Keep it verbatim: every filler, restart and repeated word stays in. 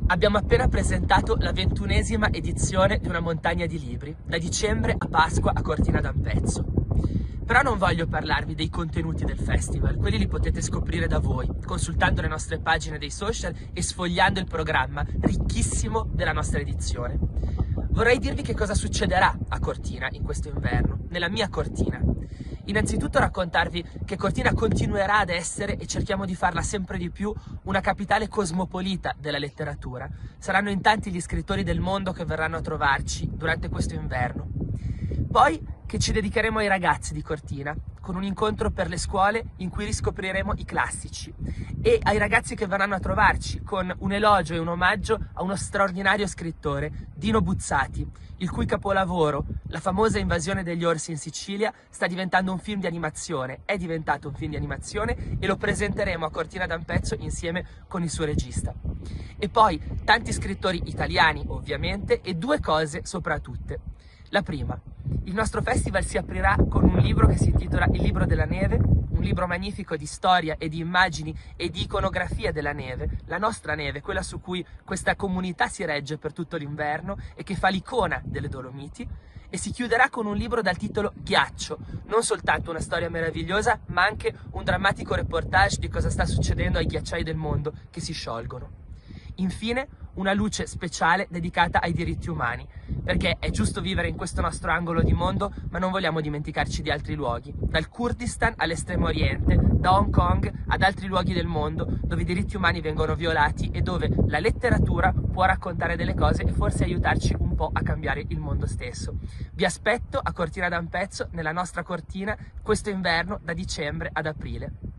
Abbiamo appena presentato la ventunesima edizione di Una montagna di libri, da dicembre a Pasqua a Cortina d'Ampezzo. Però non voglio parlarvi dei contenuti del festival, quelli li potete scoprire da voi, consultando le nostre pagine dei social e sfogliando il programma ricchissimo della nostra edizione. Vorrei dirvi che cosa succederà a Cortina in questo inverno, nella mia Cortina. Innanzitutto raccontarvi che Cortina continuerà ad essere, e cerchiamo di farla sempre di più, una capitale cosmopolita della letteratura. Saranno in tanti gli scrittori del mondo che verranno a trovarci durante questo inverno. Poi che ci dedicheremo ai ragazzi di Cortina, con un incontro per le scuole in cui riscopriremo i classici, e ai ragazzi che verranno a trovarci con un elogio e un omaggio a uno straordinario scrittore, Dino Buzzati, il cui capolavoro, La famosa invasione degli orsi in Sicilia, sta diventando un film di animazione, è diventato un film di animazione e lo presenteremo a Cortina d'Ampezzo insieme con il suo regista. E poi tanti scrittori italiani, ovviamente, e due cose sopra tutte. La prima, il nostro festival si aprirà con un libro che si intitola Il libro della neve, un libro magnifico di storia e di immagini e di iconografia della neve, la nostra neve, quella su cui questa comunità si regge per tutto l'inverno e che fa l'icona delle Dolomiti, e si chiuderà con un libro dal titolo Ghiaccio, non soltanto una storia meravigliosa, ma anche un drammatico reportage di cosa sta succedendo ai ghiacciai del mondo che si sciolgono. Infine, una luce speciale dedicata ai diritti umani, perché è giusto vivere in questo nostro angolo di mondo, ma non vogliamo dimenticarci di altri luoghi, dal Kurdistan all'estremo oriente, da Hong Kong ad altri luoghi del mondo dove i diritti umani vengono violati e dove la letteratura può raccontare delle cose e forse aiutarci un po' a cambiare il mondo stesso. Vi aspetto a Cortina d'Ampezzo, nella nostra Cortina, questo inverno da dicembre ad aprile.